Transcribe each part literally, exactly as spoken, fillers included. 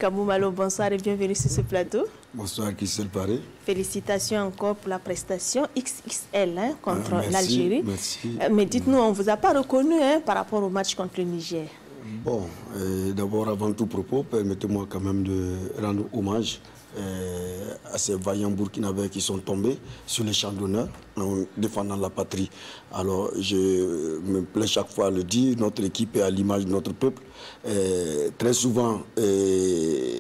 Kamou Malo, bonsoir et bienvenue sur ce plateau. Bonsoir, Christelle Paré. Félicitations encore pour la prestation X X L hein, contre ah, l'Algérie. Euh, mais dites-nous, on ne vous a pas reconnu hein, par rapport au match contre le Niger. Bon, euh, d'abord, avant tout propos, permettez-moi quand même de rendre hommage euh, à ces vaillants Burkinabés qui sont tombés sur les champs d'honneur en défendant la patrie. Alors, je me plais chaque fois à le dire, notre équipe est à l'image de notre peuple. Euh, très souvent, euh,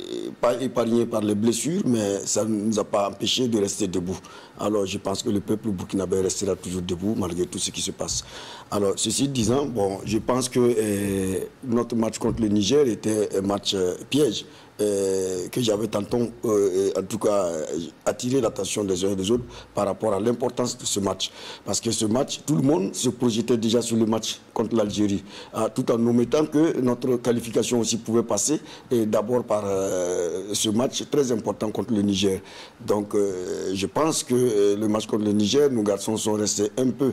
pas épargné par les blessures, mais ça ne nous a pas empêché de rester debout. Alors, je pense que le peuple burkinabé restera toujours debout malgré tout ce qui se passe. Alors, ceci disant, bon, je pense que euh, notre match contre le Niger était un match euh, piège. Euh, que j'avais tantôt, euh, en tout cas, attiré l'attention des uns et des autres par rapport à l'importance de ce match. Parce que ce match, tout le monde se projetait déjà sur le match contre l'Algérie, hein, tout en omettant que notre qualification aussi pouvait passer, et d'abord par euh, ce match très important contre le Niger. Donc, euh, je pense que euh, le match contre le Niger, nos garçons sont restés un peu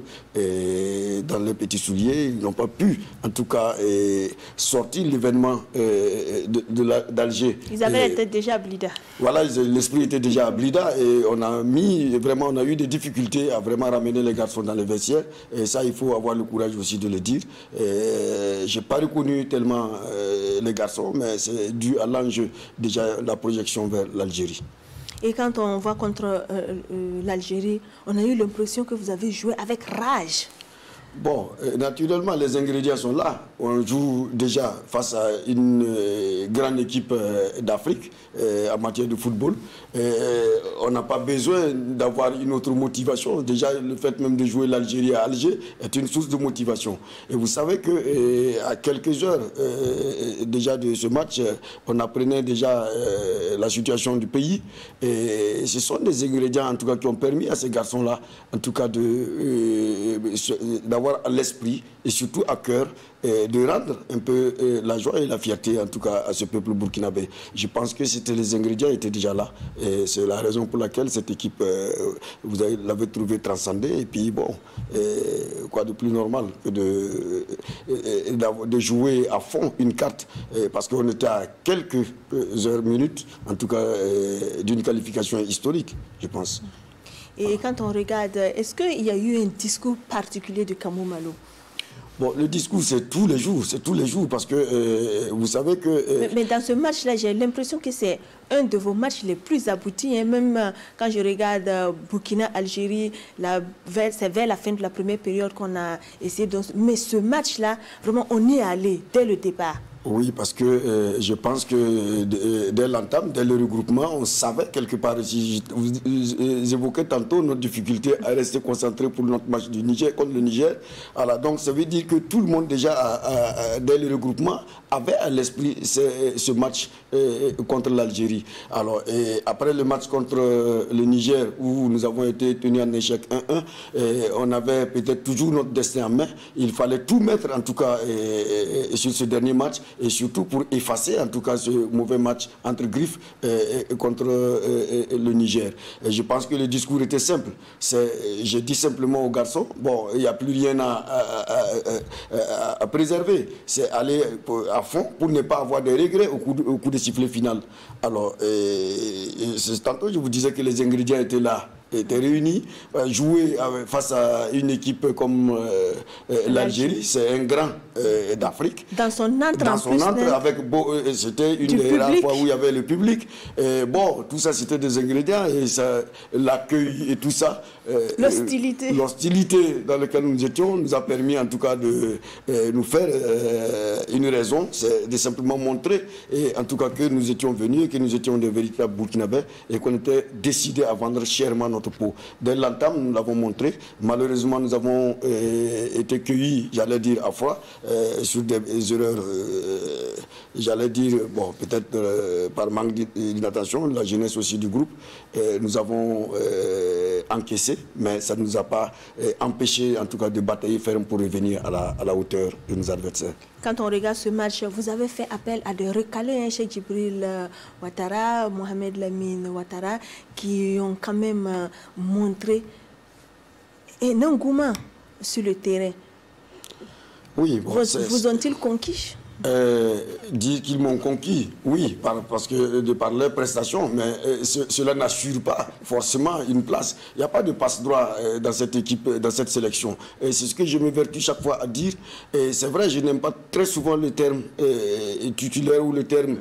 euh, dans les petits souliers. Ils n'ont pas pu, en tout cas, euh, sortir l'événement euh, d'Alger. Ils avaient la tête déjà à Blida. Voilà, l'esprit était déjà à Blida et on a mis, vraiment, on a eu des difficultés à vraiment ramener les garçons dans les vestiaires. Et ça, il faut avoir le courage aussi de le dire. Je n'ai pas reconnu tellement euh, les garçons, mais c'est dû à l'enjeu, déjà, la projection vers l'Algérie. Et quand on voit contre euh, euh, l'Algérie, on a eu l'impression que vous avez joué avec rage. Bon, euh, naturellement, les ingrédients sont là. On joue déjà face à une euh, grande équipe euh, d'Afrique euh, en matière de football. Euh, on n'a pas besoin d'avoir une autre motivation. Déjà, le fait même de jouer l'Algérie à Alger est une source de motivation. Et vous savez que euh, à quelques heures euh, déjà de ce match, euh, on apprenait déjà euh, la situation du pays. Et ce sont des ingrédients, en tout cas, qui ont permis à ces garçons-là, en tout cas, de euh, d'avoir à l'esprit et surtout à cœur euh, de rendre un peu euh, la joie et la fierté en tout cas à ce peuple burkinabé. Je pense que c'était les ingrédients étaient déjà là et c'est la raison pour laquelle cette équipe euh, vous l'avez trouvée transcendée et puis bon euh, quoi de plus normal que de, euh, de jouer à fond une carte euh, parce qu'on était à quelques heures minutes en tout cas euh, d'une qualification historique je pense. Et quand on regarde, est-ce qu'il y a eu un discours particulier de Kamou Malo? Bon, le discours, c'est tous les jours, c'est tous les jours, parce que euh, vous savez que... Euh, mais, mais dans ce match-là, j'ai l'impression que c'est un de vos matchs les plus aboutis. Hein. Même euh, quand je regarde euh, Burkina-Algérie, c'est vers la fin de la première période qu'on a essayé de... Mais ce match-là, vraiment, on y est allé dès le départ. Oui, parce que euh, je pense que euh, dès l'entame, dès le regroupement, on savait quelque part, si vous, vous évoquez tantôt notre difficulté à rester concentré pour notre match du Niger contre le Niger. Alors, donc ça veut dire que tout le monde déjà, à, à, à, dès le regroupement, avait à l'esprit ce, ce match euh, contre l'Algérie. Alors, et après le match contre le Niger, où nous avons été tenus en échec un un, on avait peut-être toujours notre destin en main. Il fallait tout mettre, en tout cas, et, et sur ce dernier match, et surtout pour effacer en tout cas ce mauvais match entre griffes euh, et contre euh, le Niger. Et je pense que le discours était simple. Je dis simplement aux garçons, bon, il n'y a plus rien à, à, à, à, à préserver. C'est aller à fond pour ne pas avoir de regrets au coup de, au coup de sifflet final. Alors, tantôt je vous disais que les ingrédients étaient là. Étaient réunis, euh, jouer euh, face à une équipe comme euh, euh, l'Algérie, c'est un grand euh, d'Afrique. Dans son entre, Dans son entre, avec euh, c'était une des rares fois où il y avait le public. Et bon, tout ça, c'était des ingrédients et l'accueil et tout ça. Euh, L'hostilité. Euh, L'hostilité dans laquelle nous étions nous a permis en tout cas de euh, nous faire euh, une raison, c'est de simplement montrer et en tout cas que nous étions venus et que nous étions des véritables Burkinabés et qu'on était décidés à vendre chèrement notre peau. Dès l'entame, nous l'avons montré. Malheureusement, nous avons euh, été cueillis, j'allais dire, à froid, euh, sur des, des erreurs, euh, j'allais dire, bon, peut-être euh, par manque d'inattention, la jeunesse aussi du groupe. Euh, nous avons euh, encaissé, mais ça ne nous a pas euh, empêché, en tout cas, de batailler ferme pour revenir à la, à la hauteur de nos adversaires. Quand on regarde ce match, vous avez fait appel à des recalés, hein, Cheikh Djibril euh, Ouattara, Mohamed Lamine Ouattara, qui ont quand même euh, montré un engouement sur le terrain. Oui, bon, vous, vous ont-ils conquis? Euh, dire qu'ils m'ont conquis, oui, par, parce que de par leurs prestations, mais euh, ce, cela n'assure pas forcément une place. Il n'y a pas de passe-droit euh, dans cette équipe, dans cette sélection. Et c'est ce que je m'évertue chaque fois à dire. Et c'est vrai, je n'aime pas très souvent le terme euh, titulaire ou le terme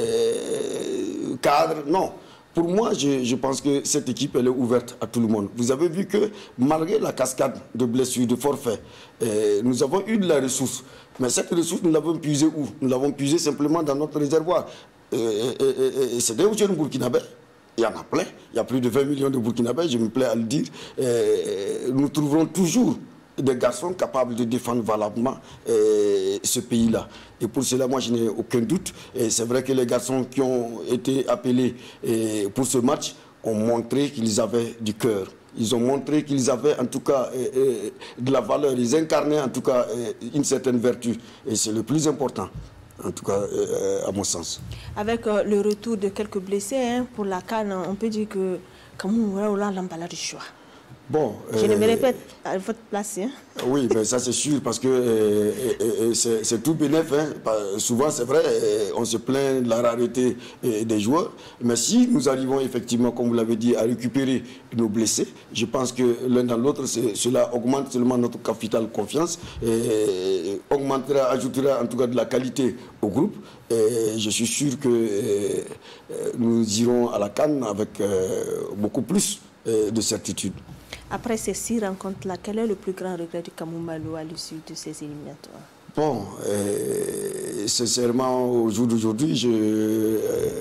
euh, cadre, non. Pour moi, je, je pense que cette équipe, elle est ouverte à tout le monde. Vous avez vu que malgré la cascade de blessures, de forfaits, euh, nous avons eu de la ressource. Mais cette ressource, nous l'avons puisée où? Nous l'avons puisée simplement dans notre réservoir. Et, et, et, et c'est des jeunes Burkinabés. Il y en a plein. Il y a plus de vingt millions de Burkinabés, je me plais à le dire. Et nous trouverons toujours des garçons capables de défendre valablement euh, ce pays-là. Et pour cela, moi, je n'ai aucun doute. Et c'est vrai que les garçons qui ont été appelés euh, pour ce match ont montré qu'ils avaient du cœur. Ils ont montré qu'ils avaient en tout cas euh, euh, de la valeur. Ils incarnaient en tout cas euh, une certaine vertu. Et c'est le plus important, en tout cas euh, à mon sens. Avec euh, le retour de quelques blessés hein, pour la CAN, on peut dire que Kamou Oula l'emballage du choix. Bon, je ne me euh, répète à votre place. Hein. Oui, mais ça c'est sûr, parce que euh, euh, c'est tout bénéf. Hein. Souvent, c'est vrai, euh, on se plaint de la rareté euh, des joueurs. Mais si nous arrivons effectivement, comme vous l'avez dit, à récupérer nos blessés, je pense que l'un dans l'autre, cela augmente seulement notre capital confiance, et augmentera, ajoutera en tout cas de la qualité au groupe. Et je suis sûr que euh, nous irons à la CAN avec euh, beaucoup plus euh, de certitude. Après ces six rencontres-là, quel est le plus grand regret du Kamou Malo à l'issue de ces éliminatoires? Bon, euh, sincèrement, au jour d'aujourd'hui, je, euh,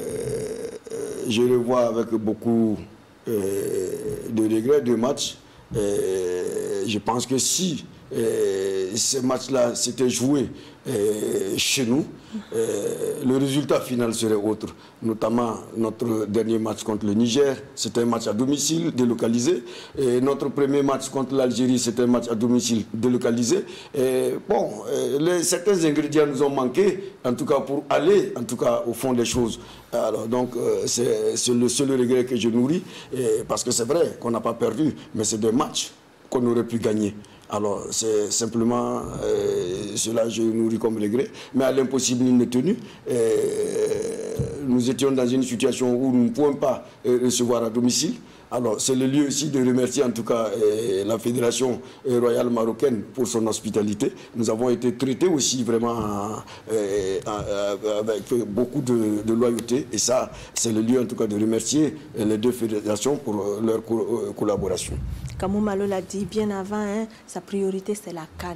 je revois avec beaucoup euh, de regrets de matchs. Euh, je pense que si euh, ces matchs-là s'étaient joués euh, chez nous, euh, le résultat final serait autre. Notamment notre dernier match contre le Niger, c'était un match à domicile délocalisé. Et notre premier match contre l'Algérie, c'était un match à domicile délocalisé. Et bon, euh, les, certains ingrédients nous ont manqué, en tout cas pour aller en tout cas au fond des choses. Alors donc euh, c'est le seul regret que je nourris, et, parce que c'est vrai qu'on n'a pas perdu, mais c'est des matchs qu'on aurait pu gagner. Alors, c'est simplement euh, cela que je nourris comme regret. Mais à l'impossible, il n'est tenu. Euh, nous étions dans une situation où nous ne pouvons pas euh, recevoir à domicile. Alors, c'est le lieu aussi de remercier en tout cas euh, la Fédération royale marocaine pour son hospitalité. Nous avons été traités aussi vraiment euh, euh, avec beaucoup de, de loyauté. Et ça, c'est le lieu en tout cas de remercier les deux fédérations pour leur co collaboration. Kamou Malo l'a dit bien avant, hein, sa priorité c'est la CAN.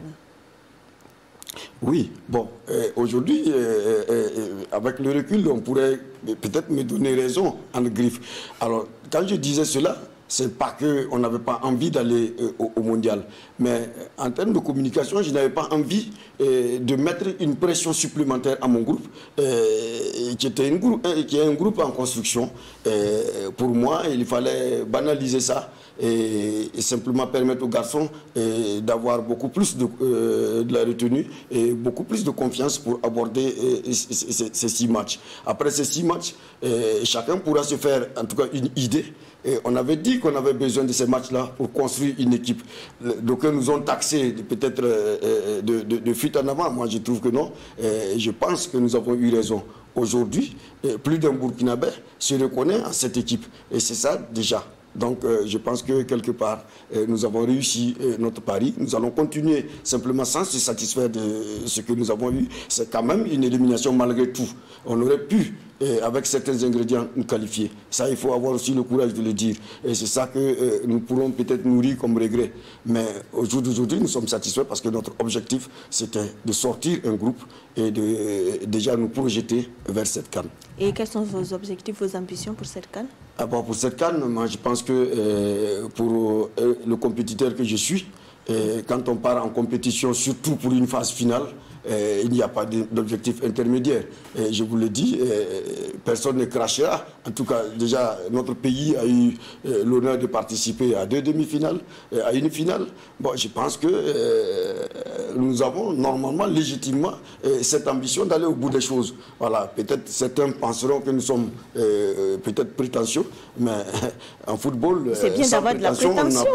Oui, bon, euh, aujourd'hui, euh, euh, avec le recul, on pourrait peut-être me donner raison en griffe. Alors, quand je disais cela, c'est pas qu'on n'avait pas envie d'aller euh, au, au mondial. Mais en termes de communication, je n'avais pas envie euh, de mettre une pression supplémentaire à mon groupe, euh, qui, était une groupe euh, qui est un groupe en construction. Euh, pour moi, il fallait banaliser ça. Et, et simplement permettre aux garçons d'avoir beaucoup plus de, euh, de la retenue et beaucoup plus de confiance pour aborder euh, ces, ces six matchs. Après ces six matchs, euh, chacun pourra se faire en tout cas une idée. Et on avait dit qu'on avait besoin de ces matchs-là pour construire une équipe. Donc nous ont taxé peut-être euh, de, de, de fuite en avant. Moi je trouve que non. Et je pense que nous avons eu raison. Aujourd'hui, plus d'un Burkinabé se reconnaît à cette équipe. Et c'est ça déjà. Donc euh, je pense que quelque part, euh, nous avons réussi euh, notre pari. Nous allons continuer simplement sans se satisfaire de ce que nous avons eu. C'est quand même une élimination malgré tout. On aurait pu, euh, avec certains ingrédients, nous qualifier. Ça, il faut avoir aussi le courage de le dire. Et c'est ça que euh, nous pourrons peut-être nourrir comme regret. Mais au jour d'aujourd'hui, nous sommes satisfaits parce que notre objectif, c'était de sortir un groupe et de euh, déjà nous projeter vers cette CAN. Et quels sont vos objectifs, vos ambitions pour cette CAN? Ah bon, pour cette CAN, moi je pense que euh, pour euh, le compétiteur que je suis, euh, quand on part en compétition, surtout pour une phase finale, euh, il n'y a pas d'objectif intermédiaire. Et je vous le dis, euh, personne ne crachera. En tout cas, déjà, notre pays a eu euh, l'honneur de participer à deux demi-finales, euh, à une finale. Bon, je pense que euh, nous avons normalement, légitimement, euh, cette ambition d'aller au bout des choses. Voilà, peut-être certains penseront que nous sommes euh, peut-être prétentieux, mais en football, c'est bien d'avoir de la prétention.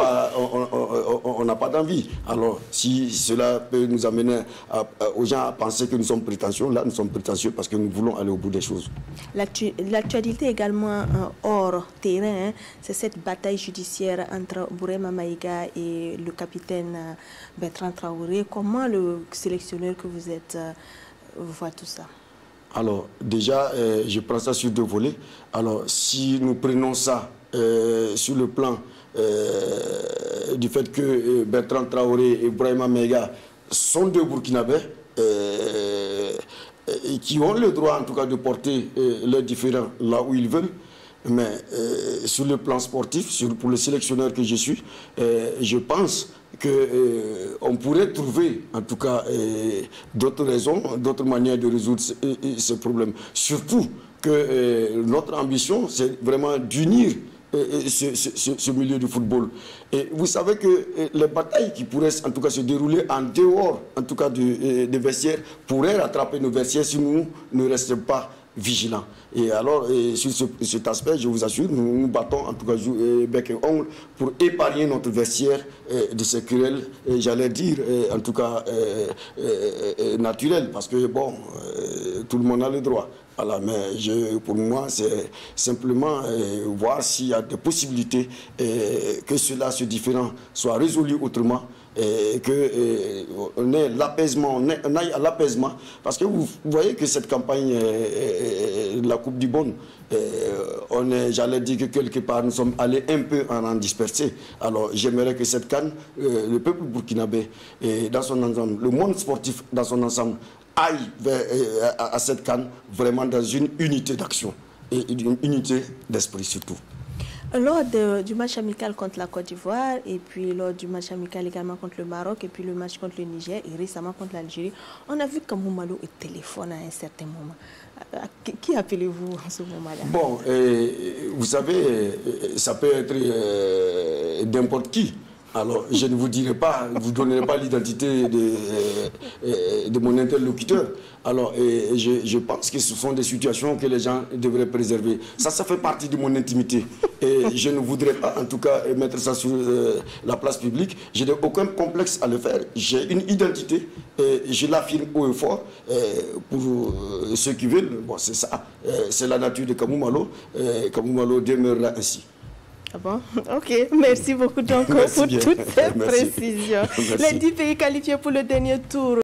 On n'a pas d'envie. Alors, si cela peut nous amener à, à, aux gens à penser que nous sommes prétentieux, là, nous sommes prétentieux parce que nous voulons aller au bout des choses. L'actualité également euh, hors terrain, hein, c'est cette bataille judiciaire entre Bourema Maïga et le capitaine euh, Bertrand Traoré. Comment le sélectionneur que vous êtes euh, voit tout ça? Alors, déjà, euh, je prends ça sur deux volets. Alors, si nous prenons ça euh, sur le plan euh, du fait que euh, Bertrand Traoré et Bourema Maïga sont deux Burkinabés, euh, et qui ont le droit en tout cas de porter euh, leurs différends là où ils veulent, mais euh, sur le plan sportif, sur, pour le sélectionneur que je suis, euh, je pense qu'on euh, pourrait trouver en tout cas euh, d'autres raisons, d'autres manières de résoudre ce, euh, ce problème. Surtout que euh, notre ambition, c'est vraiment d'unir Ce, ce, ce milieu du football. Et vous savez que les batailles qui pourraient en tout cas se dérouler en dehors en tout cas des de vestiaires pourraient rattraper nos vestiaires si nous ne restons pas vigilants. Et alors, et sur ce, cet aspect, je vous assure, nous nous battons en tout cas bec et ongle pour épargner notre vestiaire euh, de ces querelles, j'allais dire, euh, en tout cas euh, euh, naturelles, parce que bon, euh, tout le monde a le droit. Voilà, mais je, pour moi, c'est simplement euh, voir s'il y a des possibilités euh, que cela, ce différend, soit résolu autrement, et que euh, on ait l'apaisement, on aille à l'apaisement, parce que vous, vous voyez que cette campagne euh, de la Coupe du Monde, euh, on est, j'allais dire que quelque part, nous sommes allés un peu en, en disperser. Alors, j'aimerais que cette CAN, euh, le peuple burkinabé, et dans son ensemble, le monde sportif dans son ensemble, aille vers, euh, à, à cette CAN vraiment dans une unité d'action et une unité d'esprit surtout. Lors de, du match amical contre la Côte d'Ivoire et puis lors du match amical également contre le Maroc et puis le match contre le Niger et récemment contre l'Algérie, on a vu que Kamou Malo est téléphone à un certain moment. Qui appelez-vous en ce moment-là? Bon, euh, vous savez, ça peut être euh, n'importe qui. Alors, je ne vous dirai pas, vous donnerai pas l'identité de, euh, de mon interlocuteur. Alors, et je, je pense que ce sont des situations que les gens devraient préserver. Ça, ça fait partie de mon intimité. Et je ne voudrais pas, en tout cas, mettre ça sur euh, la place publique. Je n'ai aucun complexe à le faire. J'ai une identité et je l'affirme haut et fort. Et pour euh, ceux qui veulent, bon, c'est ça. C'est la nature de Kamou Malo. Kamou Malo demeurera ainsi. Ah bon? Ok, merci beaucoup donc pour toutes ces précisions. Les dix pays qualifiés pour le dernier tour.